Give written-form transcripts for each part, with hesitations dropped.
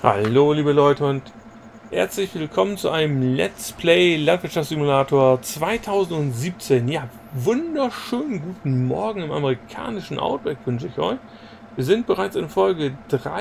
Hallo liebe Leute und herzlich willkommen zu einem Let's Play Landwirtschaftssimulator 2017. Ja, wunderschönen guten Morgen im amerikanischen Outback wünsche ich euch. Wir sind bereits in Folge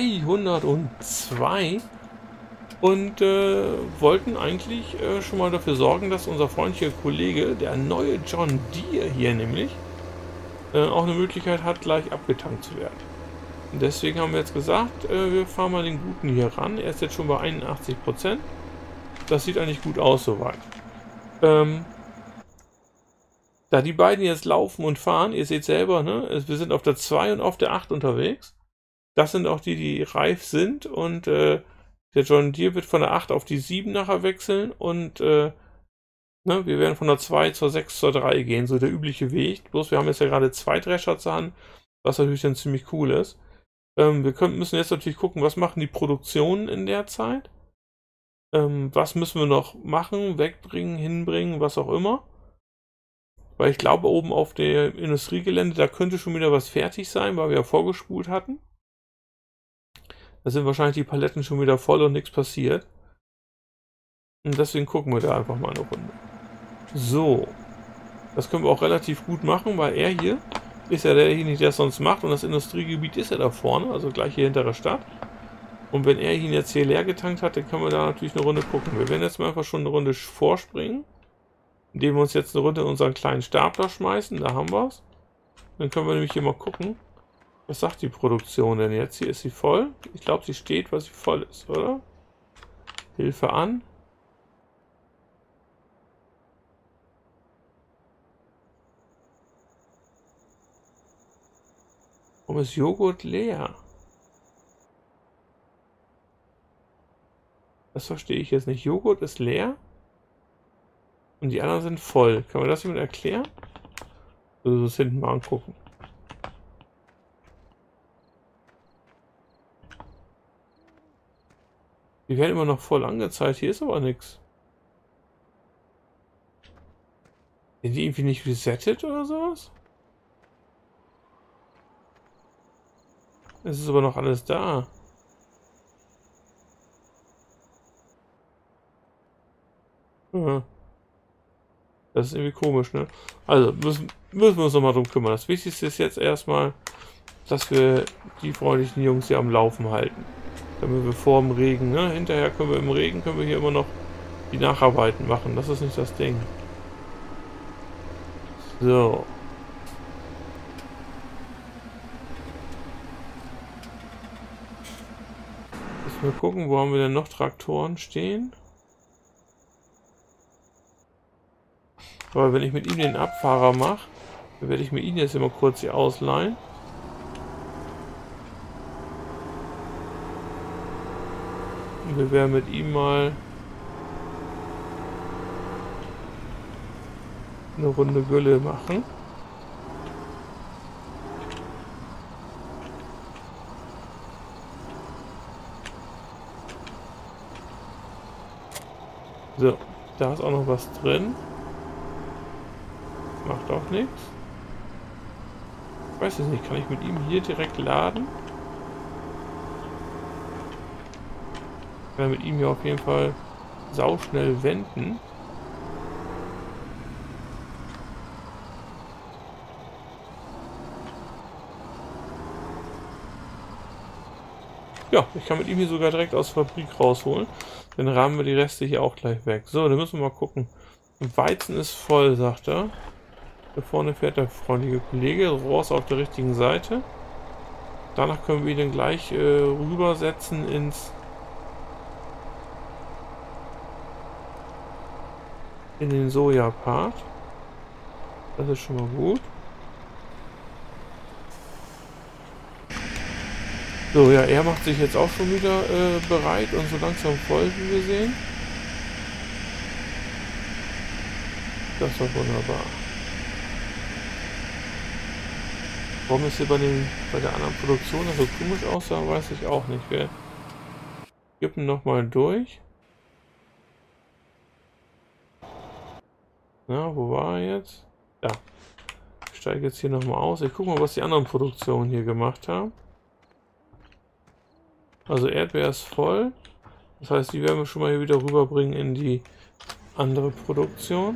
302 und wollten eigentlich schon mal dafür sorgen, dass unser freundlicher Kollege, der neue John Deere hier nämlich, auch eine Möglichkeit hat, gleich abgetankt zu werden. Und deswegen haben wir jetzt gesagt, wir fahren mal den Guten hier ran. Er ist jetzt schon bei 81%. Das sieht eigentlich gut aus soweit. Da die beiden jetzt laufen und fahren, ihr seht selber, ne, wir sind auf der 2 und auf der 8 unterwegs. Das sind auch die, die reif sind. Und der John Deere wird von der 8 auf die 7 nachher wechseln. Und ne, wir werden von der 2 zur 6 zur 3 gehen. So der übliche Weg. Bloß wir haben jetzt ja gerade 2 Drescher zur Hand, was natürlich dann ziemlich cool ist. Müssen jetzt natürlich gucken, was machen die Produktionen in der Zeit. Was müssen wir noch machen, wegbringen, hinbringen, was auch immer. Weil ich glaube, oben auf dem Industriegelände, da könnte schon wieder was fertig sein, weil wir ja vorgespult hatten. Da sind wahrscheinlich die Paletten schon wieder voll und nichts passiert. Und deswegen gucken wir da einfach mal eine Runde. So. Das können wir auch relativ gut machen, weil er hier ist ja derjenige, der es sonst macht. Und das Industriegebiet ist ja da vorne, also gleich hier hinter der Stadt. Und wenn er ihn jetzt hier leer getankt hat, dann können wir da natürlich eine Runde gucken. Wir werden jetzt mal einfach schon eine Runde vorspringen, indem wir uns jetzt eine Runde in unseren kleinen Stapler schmeißen. Da haben wir es. Dann können wir nämlich hier mal gucken, was sagt die Produktion denn jetzt? Hier ist sie voll. Ich glaube, sie steht, weil sie voll ist, oder? Hilfe an. Warum ist Joghurt leer? Das verstehe ich jetzt nicht. Joghurt ist leer und die anderen sind voll. Kann man das jemand erklären? Also das hinten mal angucken. Die werden immer noch voll angezeigt. Hier ist aber nichts. Sind die irgendwie nicht resettet oder sowas? Es ist aber noch alles da. Ja. Das ist irgendwie komisch, ne? Also müssen wir uns nochmal drum kümmern. Das Wichtigste ist jetzt erstmal, dass wir die freundlichen Jungs hier am Laufen halten. Damit wir vor dem Regen, ne? Hinterher können wir im Regen, können wir hier immer noch die Nacharbeiten machen. Das ist nicht das Ding. So. Müssen wir gucken, wo haben wir denn noch Traktoren stehen? Aber wenn ich mit ihm den Abfahrer mache, dann werde ich mir ihn jetzt immer kurz hier ausleihen. Und wir werden mit ihm mal eine Runde Gülle machen. So, da ist auch noch was drin. Macht auch nichts. Ich weiß es nicht, kann ich mit ihm hier direkt laden? Ich werde mit ihm hier auf jeden Fall sauschnell wenden. Ja, ich kann mit ihm hier sogar direkt aus der Fabrik rausholen. Dann rahmen wir die Reste hier auch gleich weg. So, dann müssen wir mal gucken. Weizen ist voll, sagt er. Da vorne fährt der freundliche Kollege. Rohr ist auf der richtigen Seite. Danach können wir ihn dann gleich rübersetzen in den Soja-Part. Das ist schon mal gut. So, ja, er macht sich jetzt auch schon wieder bereit und so langsam voll, wie wir sehen. Das war wunderbar. Warum ist hier bei der anderen Produktion das so komisch aussah, weiß ich auch nicht. Wir kippen nochmal durch. Na, wo war er jetzt? Ja. Ich steige jetzt hier nochmal aus. Ich gucke mal, was die anderen Produktionen hier gemacht haben. Also Erdbeer ist voll. Das heißt, die werden wir schon mal hier wieder rüberbringen in die andere Produktion.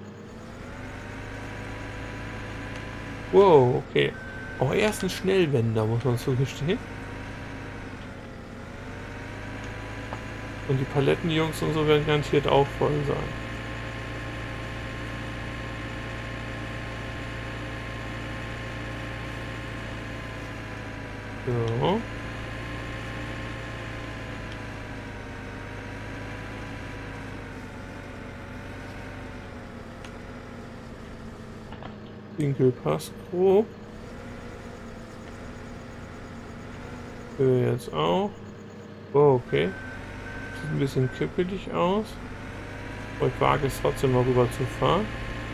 Wow, okay. Oh, er ist ein Schnellwender, muss man zugestehen. Und die Palettenjungs und so werden garantiert auch voll sein. So. Winkel passt grob. Höhe jetzt auch. Oh, okay. Sieht ein bisschen kippelig aus. Aber ich wage es trotzdem mal rüber zu fahren.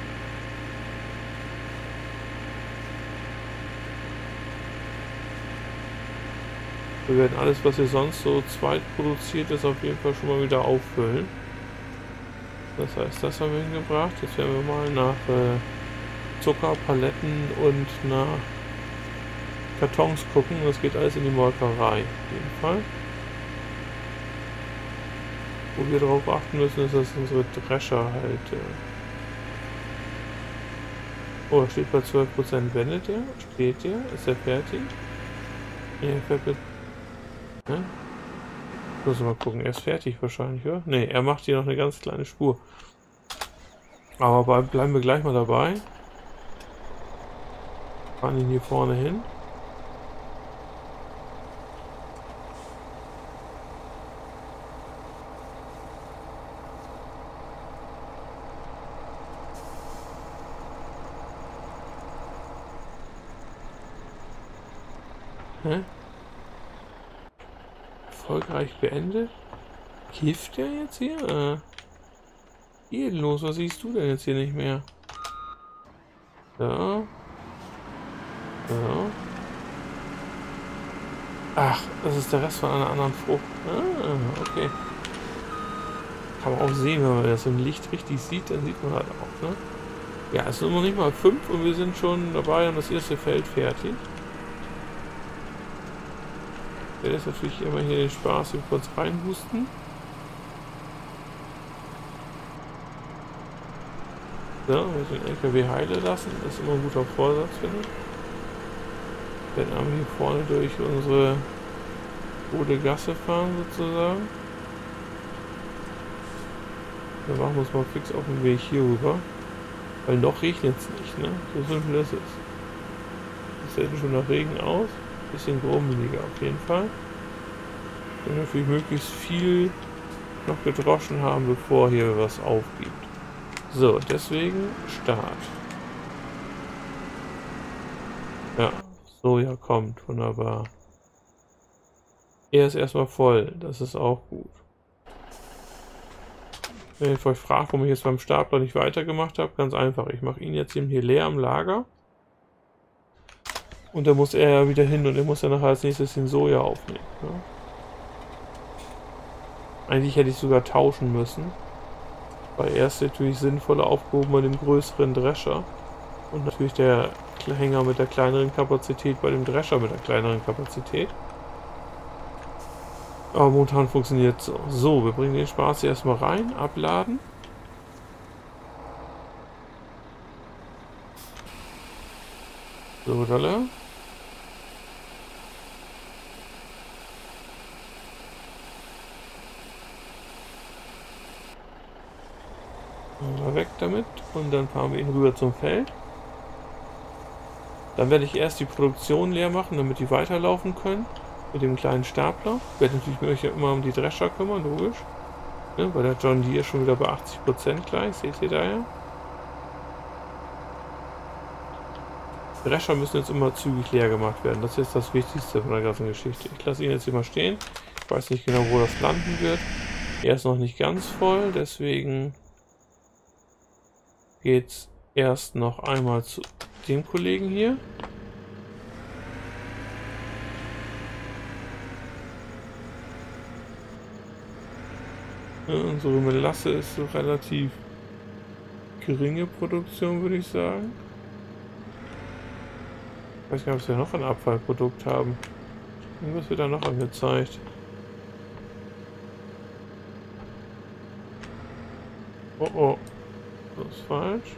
Wir werden alles, was hier sonst so zweit produziert ist, auf jeden Fall schon mal wieder auffüllen. Das heißt, das haben wir hingebracht. Jetzt werden wir mal nach Zucker, Paletten und nach Kartons gucken. Das geht alles in die Molkerei. Auf jeden Fall. Wo wir darauf achten müssen, ist, dass unsere Drescher halt... Oh, er steht bei 12%. Wendet der? Steht der? Ist er fertig? Ja, er fährt mit... Ne? Muss mal gucken. Er ist fertig wahrscheinlich, oder? Ne, er macht hier noch eine ganz kleine Spur. Aber bleiben wir gleich mal dabei. Fahren ihn hier vorne hin. Hä? Erfolgreich beendet? Kifft der jetzt hier? Los, was siehst du denn jetzt hier nicht mehr? Ja. Ja. Ach, das ist der Rest von einer anderen Frucht. Ah, okay. Kann man auch sehen, wenn man das im Licht richtig sieht, dann sieht man halt auch, ne? Ja, es sind noch nicht mal 5 und wir sind schon dabei und das erste Feld fertig. Ich werde jetzt natürlich immer hier den Spaß hier kurz reinhusten. So, wir den LKW heile lassen, das ist immer ein guter Vorsatz, finde ich. Dann haben wir hier vorne durch unsere rote Gasse fahren sozusagen. Dann machen wir uns mal fix auf den Weg hier rüber. Weil noch regnet es nicht, ne? So simpel ist es. Das sieht schon nach Regen aus. Bisschen grummeliger auf jeden Fall. Und natürlich möglichst viel noch gedroschen haben, bevor hier was aufgibt. So, deswegen Start. Ja, Soja kommt, wunderbar. Er ist erstmal voll, das ist auch gut. Wenn ihr euch fragt, warum ich jetzt beim Stapler nicht weitergemacht habe, ganz einfach. Ich mache ihn jetzt hier leer am Lager. Und dann muss er ja wieder hin und er muss ja nachher als nächstes den Soja aufnehmen. Ja. Eigentlich hätte ich sogar tauschen müssen. Weil er ist natürlich sinnvoller aufgehoben bei dem größeren Drescher. Und natürlich der Hänger mit der kleineren Kapazität bei dem Drescher mit der kleineren Kapazität. Aber momentan funktioniert es so. So, wir bringen den Spaß hier erstmal rein, abladen. So, Dalle. Mal weg damit und dann fahren wir ihn rüber zum Feld. Dann werde ich erst die Produktion leer machen, damit die weiterlaufen können. Mit dem kleinen Stapler. Ich werde natürlich mich immer um die Drescher kümmern, logisch. Ne, weil der John Deere schon wieder bei 80% gleich, seht ihr da ja. Drescher müssen jetzt immer zügig leer gemacht werden. Das ist jetzt das Wichtigste von der ganzen Geschichte. Ich lasse ihn jetzt hier mal stehen. Ich weiß nicht genau, wo das landen wird. Er ist noch nicht ganz voll, deswegen geht's erst noch einmal zu dem Kollegen hier. Ja, unsere Melasse ist so relativ geringe Produktion, würde ich sagen. Ich weiß gar nicht, ob wir noch ein Abfallprodukt haben. Irgendwas wird da noch angezeigt. Oh oh, das ist falsch.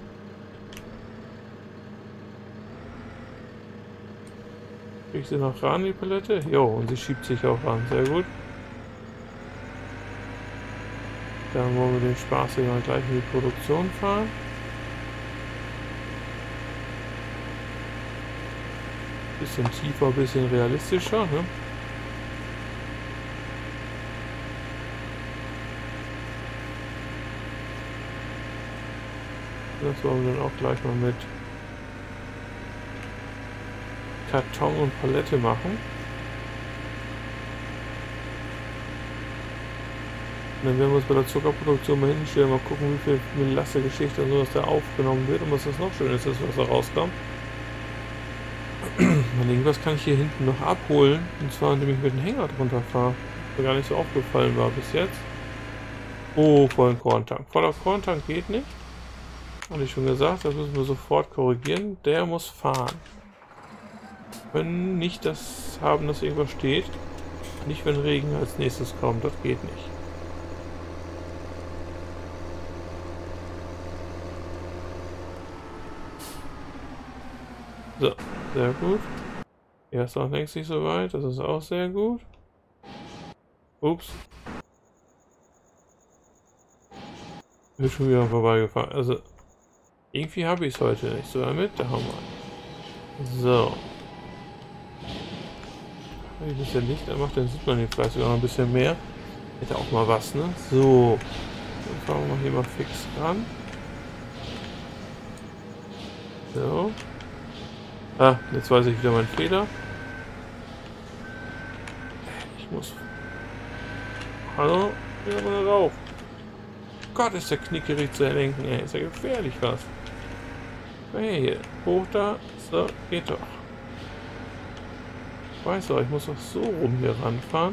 Krieg ich sie noch ran, die Palette? Jo, und sie schiebt sich auch ran. Sehr gut. Dann wollen wir den Spaß hier mal gleich in die Produktion fahren. Bisschen tiefer, bisschen realistischer, ne? Das wollen wir dann auch gleich mal mit Karton und Palette machen. Und dann werden wir uns bei der Zuckerproduktion mal hinstellen, mal gucken, wie viel Melasse-Geschichte und sowas da aufgenommen wird und was das noch Schönes ist, was da rauskommt. Und irgendwas kann ich hier hinten noch abholen, und zwar indem ich mit dem Hänger drunter fahre. Was mir gar nicht so aufgefallen war bis jetzt. Oh, vollen Korntank. Voller Korntank geht nicht. Hatte ich schon gesagt, das müssen wir sofort korrigieren. Der muss fahren. Wir können nicht das haben, dass irgendwas steht. Nicht, wenn Regen als nächstes kommt. Das geht nicht. So, sehr gut. Er ist auch längst nicht so weit. Das ist auch sehr gut. Ups. Ich bin schon wieder vorbeigefahren. Also, irgendwie habe ich es heute nicht. So, damit, da haben wir. So. Wenn ich das ja Licht anmache, dann sieht man hier vielleicht sogar noch ein bisschen mehr. Hätte auch mal was, ne? So. Dann fahren wir hier mal fix ran. So. Ah, jetzt weiß ich wieder meinen Fehler. Ich muss... Hallo? Wieder mal rauf. Gott, ist der knickerig zu lenken, ey. Ist ja gefährlich was. Hey, hier. Hoch da. So, geht doch. Ich weiß doch, ich muss doch so rum hier ranfahren.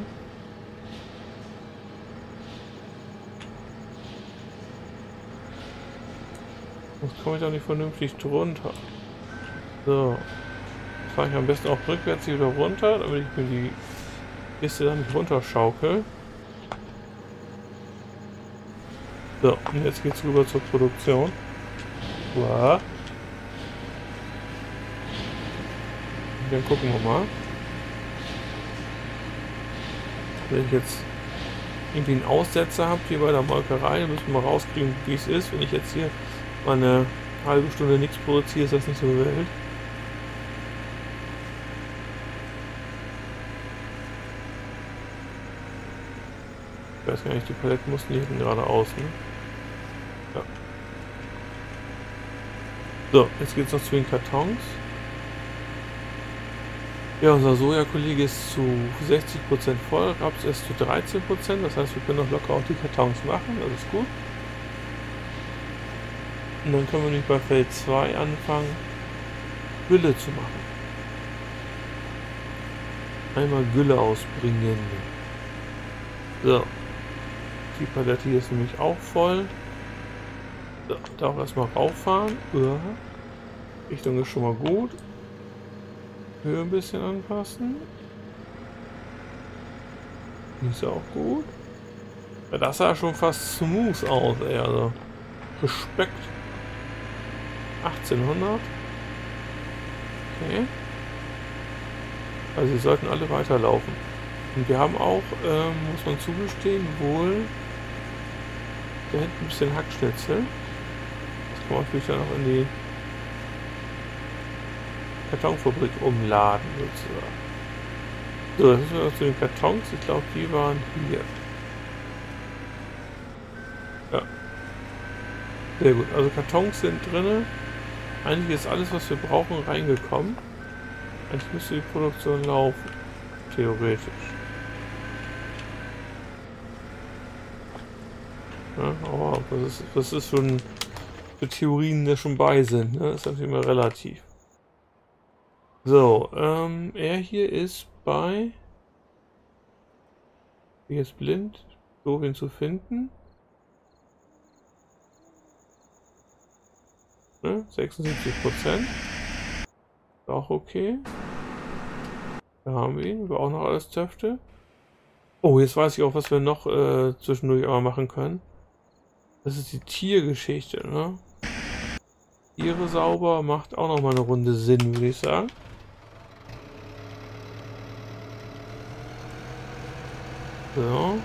Sonst komme ich doch nicht vernünftig drunter. So. Fahre ich am besten auch rückwärts hier wieder runter, damit ich mir die Kiste dann nicht runterschaukel. So, und jetzt geht's rüber zur Produktion. Wow. Und dann gucken wir mal. Wenn ich jetzt irgendwie einen Aussetzer habe hier bei der Molkerei, dann müssen wir mal rauskriegen, wie es ist. Wenn ich jetzt hier mal eine halbe Stunde nichts produziere, ist das nicht so wild. Ich weiß gar nicht, die Paletten mussten hier hinten geradeaus, ne? Ja. So, jetzt geht es noch zu den Kartons. Ja, unser Sojakollege ist zu 60% voll, Raps ist zu 13%, das heißt, wir können noch locker auch die Kartons machen, das ist gut. Und dann können wir nämlich bei Feld 2 anfangen, Gülle zu machen. Einmal Gülle ausbringen. So. Die Palette hier ist nämlich auch voll. So, da auch erstmal rauffahren. Ja. Richtung ist schon mal gut. Höhe ein bisschen anpassen. Ist ja auch gut. Ja, das sah schon fast smooth aus, ey. Also Respekt. 1800. Okay. Also sie sollten alle weiterlaufen. Und wir haben auch, muss man zugestehen, wohl da hinten ein bisschen Hackschnitzel. Das kann man natürlich dann auch in die Kartonfabrik umladen, sozusagen. So, jetzt müssen wir noch zu den Kartons. Ich glaube, die waren hier. Ja. Sehr gut. Also Kartons sind drin. Eigentlich ist alles, was wir brauchen, reingekommen. Eigentlich müsste die Produktion laufen. Theoretisch. Ja, aber was ist schon für Theorien, die schon bei sind, ne? Das ist natürlich immer relativ. So, er hier ist bei... Hier ist blind, doof ihn zu finden. Ne? 76%. Auch okay. Da haben wir ihn. Wir auch noch alles Töfte. Oh, jetzt weiß ich auch, was wir noch zwischendurch aber machen können. Das ist die Tiergeschichte, ne? Tiere sauber macht auch nochmal eine Runde Sinn, würde ich sagen. So.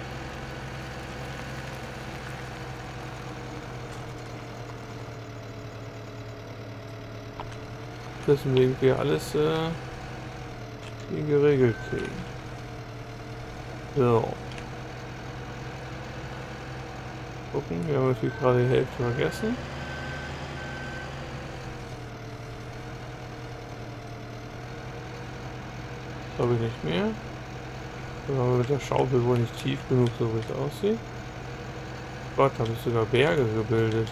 Deswegen wir alles hier geregelt kriegen. So. Gucken, wir haben natürlich gerade die Hälfte vergessen. Glaube ich nicht mehr. Dann haben wir mit der Schaufel wohl nicht tief genug, so wie es aussieht. Gott, da habe ich sogar Berge gebildet.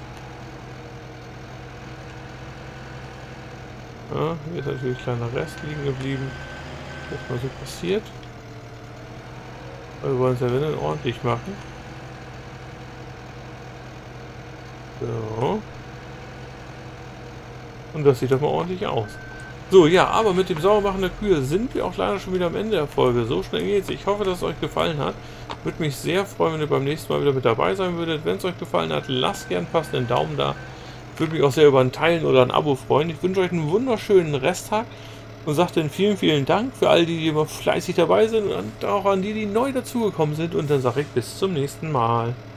Ja, hier ist natürlich ein kleiner Rest liegen geblieben. Das mal so passiert. Aber wir wollen es ja wenn dann ordentlich machen. So. Und das sieht doch mal ordentlich aus. So, ja, aber mit dem Saubermachen der Kühe sind wir auch leider schon wieder am Ende der Folge. So schnell geht's. Ich hoffe, dass es euch gefallen hat. Würde mich sehr freuen, wenn ihr beim nächsten Mal wieder mit dabei sein würdet. Wenn es euch gefallen hat, lasst gerne einen passenden Daumen da. Würde mich auch sehr über ein Teilen oder ein Abo freuen. Ich wünsche euch einen wunderschönen Resttag und sage dann vielen, vielen Dank für all die, die immer fleißig dabei sind und auch an die, die neu dazugekommen sind. Und dann sage ich bis zum nächsten Mal.